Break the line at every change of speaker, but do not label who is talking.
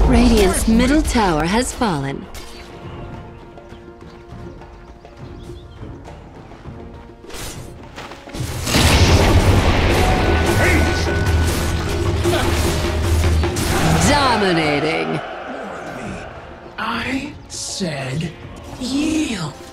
Radiant's middle tower has fallen. Dominating.
I said yield.